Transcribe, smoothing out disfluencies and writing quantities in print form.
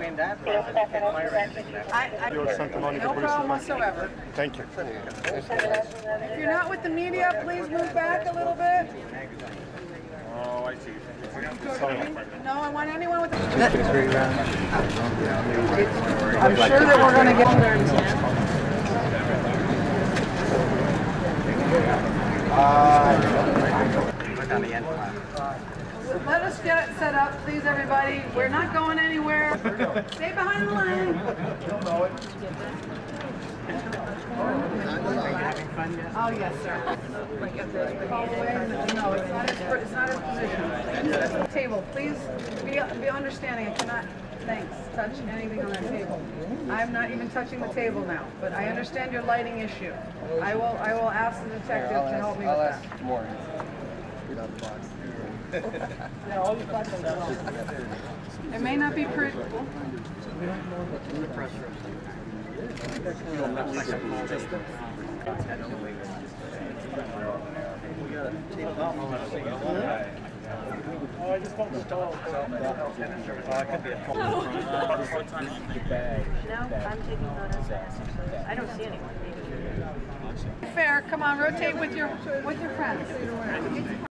No problem whatsoever. Thank you. If you're not with the media, please move back a little bit. Oh, I see. No, I want anyone with the... I'm sure that we're going to get there. Let us get it set up, please, everybody. We're not going anywhere. Stay behind the line. Oh, yes, sir. No, it's not his position. Table, please be understanding. I cannot, thanks, touch anything on that table. I'm not even touching the table now, but I understand your lighting issue. I will ask the detective to help me with that. More. It may not be pretty. I just want the dog. No, I'm taking photos. I don't see anyone. Fair. Come on, rotate with your friends.